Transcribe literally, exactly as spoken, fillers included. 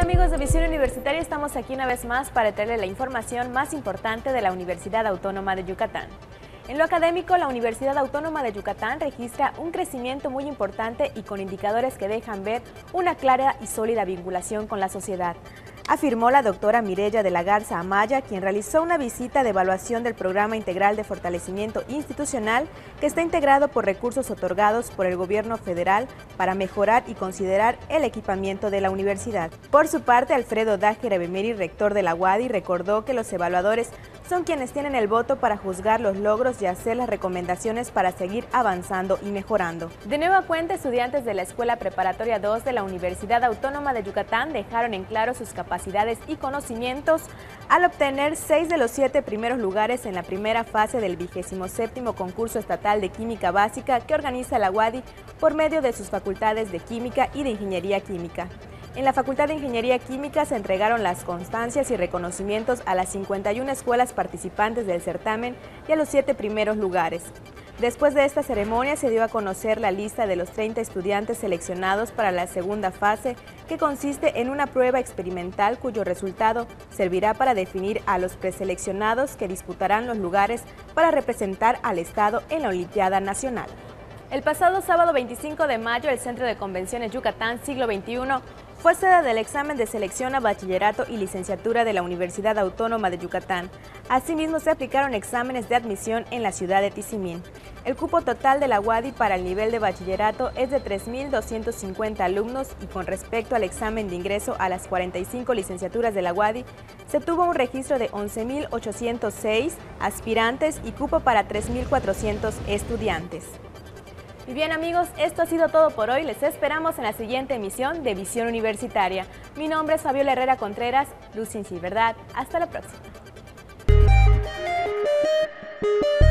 amigos de Visión Universitaria? Estamos aquí una vez más para traerles la información más importante de la Universidad Autónoma de Yucatán. En lo académico, la Universidad Autónoma de Yucatán registra un crecimiento muy importante y con indicadores que dejan ver una clara y sólida vinculación con la sociedad, afirmó la doctora Mireya de la Garza Amaya, quien realizó una visita de evaluación del Programa Integral de Fortalecimiento Institucional, que está integrado por recursos otorgados por el gobierno federal para mejorar y considerar el equipamiento de la universidad. Por su parte, Alfredo Dájera Bemeri, rector de la U A D Y, recordó que los evaluadores son quienes tienen el voto para juzgar los logros y hacer las recomendaciones para seguir avanzando y mejorando. De nueva cuenta, estudiantes de la Escuela Preparatoria dos de la Universidad Autónoma de Yucatán dejaron en claro sus capacidades y conocimientos al obtener seis de los siete primeros lugares en la primera fase del vigésimo séptimo concurso estatal de química básica que organiza la U A D Y por medio de sus facultades de química y de ingeniería química. En la Facultad de Ingeniería Química se entregaron las constancias y reconocimientos a las cincuenta y una escuelas participantes del certamen y a los siete primeros lugares. Después de esta ceremonia se dio a conocer la lista de los treinta estudiantes seleccionados para la segunda fase, que consiste en una prueba experimental cuyo resultado servirá para definir a los preseleccionados que disputarán los lugares para representar al Estado en la Olimpiada Nacional. El pasado sábado veinticinco de mayo, el Centro de Convenciones Yucatán Siglo veintiuno fue sede del examen de selección a bachillerato y licenciatura de la Universidad Autónoma de Yucatán. Asimismo, se aplicaron exámenes de admisión en la ciudad de Tizimín. El cupo total de la U A D Y para el nivel de bachillerato es de tres mil doscientos cincuenta alumnos y con respecto al examen de ingreso a las cuarenta y cinco licenciaturas de la U A D Y, se tuvo un registro de once mil ochocientos seis aspirantes y cupo para tres mil cuatrocientos estudiantes. Y bien amigos, esto ha sido todo por hoy. Les esperamos en la siguiente emisión de Visión Universitaria. Mi nombre es Fabiola Herrera Contreras, Luz Sin Verdad. Hasta la próxima.